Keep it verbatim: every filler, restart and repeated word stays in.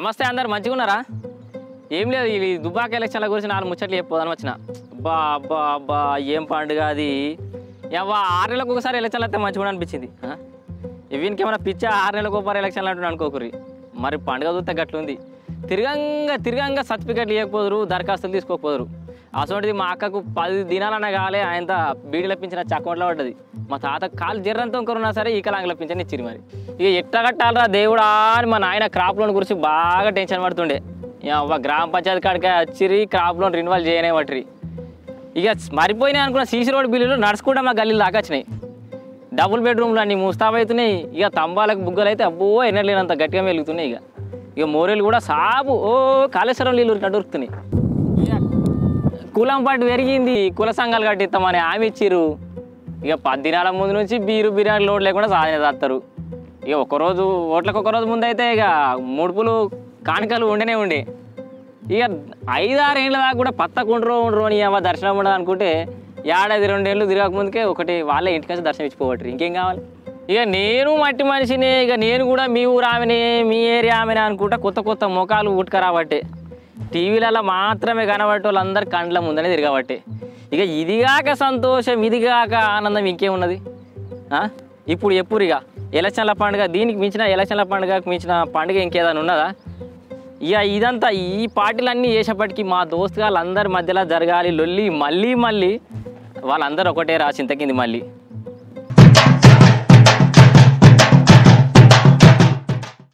నమస్తే అందరు మంచిగా ఉన్నారా? ఏం లేదు, ఈ దుబ్బాక ఎలక్షన్ల గురించి నాలుగు ముచ్చట్లు చెప్పోదని వచ్చిన. అబ్బా అబ్బా అబ్బా ఏం పండుగ అది! ఎవ్వా ఆరు నెలలకు ఒకసారి ఎలక్షన్లు అయితే మంచిగా అనిపించింది. వీనికి ఏమైనా పిచ్చా ఆరు నెలలకు ఒకసారి ఎలక్షన్లు అంటున్నా అనుకోకుర్రి. మరి పండుగ చూస్తే గట్లుంది. తిరగంగా తిరగంగా సర్టిఫికెట్లు ఇవ్వకపోదురు, దరఖాస్తులు తీసుకోకపోదురు. అసోంటిది మా అక్కకు పది దినాలన్నా కాలే ఆయనతో బీడీల పింఛన్ వచ్చి అకౌంట్లో పడ్డది. మా తాత కాలు జర్రంతో ఇంకొరున్నా సరే ఈకలాంగిల పింఛన్ ఇచ్చిరు. మరి ఇక ఎట్లా కట్టాలరా దేవుడా అని మా నాయన క్రాప్ లోన్ గురించి బాగా టెన్షన్ పడుతుండే. ఇక గ్రామ పంచాయతీ కాడికి వచ్చిరి క్రాప్ లోన్ రిన్వాల్ చేయనే పట్టిరి. ఇక మరిపోయినాయి అనుకున్న సీసీ రోడ్ బిల్లులు నడుచుకుంటా మా గల్లీలు దాకా వచ్చినాయి. డబుల్ బెడ్రూమ్లు అన్నీ ముస్తాబు అవుతున్నాయి. ఇక తంబాలకు బుగ్గలు అయితే అబ్బో ఎన్నర్లేనంత గట్టిగా వెలుగుతున్నాయి. ఇక ఇక మోరేలు కూడా సాబు ఓ కాళేశ్వరం నీళ్ళు దొరుకుతున్నాయి. ఇక కులం పాటు పెరిగింది, కుల సంఘాలు కట్టిస్తామని హామీ ఇచ్చిర్రు. ఇక పది దినాల ముందు నుంచి బీరు బిర్యానీ లోడ్ లేకుండా సాధన చేస్తారు. ఇక ఒకరోజు ఓట్లకు ఒకరోజు ముందు అయితే ఇక ముడుపులు కానుకలు ఉండనే ఉండే. ఇక ఐదారు ఏళ్ళ దాకా కూడా పత్తకుండ్రో ఉండరు అని ఏమో దర్శనం ఉండదు అనుకుంటే ఏడాది రెండేళ్ళు తిరగక ముందుకే ఒకటి వాళ్ళే ఇంటికి వచ్చి దర్శనం ఇచ్చిపోవట్రు. ఇంకేం కావాలి? ఇక నేను మట్టి మనిషిని, ఇక నేను కూడా మీ ఊరు ఆమెనే మీ ఏరియా ఆమెనే అనుకుంటా కొత్త కొత్త ముఖాలు ఉట్టుకరాబట్టే టీవీలలో మాత్రమే కనబట్టే వాళ్ళందరూ కండ్ల ముందనే తిరగబట్టే. ఇక ఇదిగాక సంతోషం, ఇదిగాక ఆనందం ఇంకేమున్నది? ఇప్పుడు ఎప్పుడు ఇక ఎలక్షన్ల పండుగ, దీనికి మించిన ఎలక్షన్ల పండుగకు మించిన పండుగ ఇంకేదైనా ఉన్నదా? ఇక ఇదంతా ఈ పార్టీలన్నీ చేసేపటికి మా దోస్తు వాళ్ళందరి మధ్యలో జరగాలి లొల్లి. మళ్ళీ మళ్ళీ వాళ్ళందరూ ఒకటే రాసింత కింది మళ్ళీ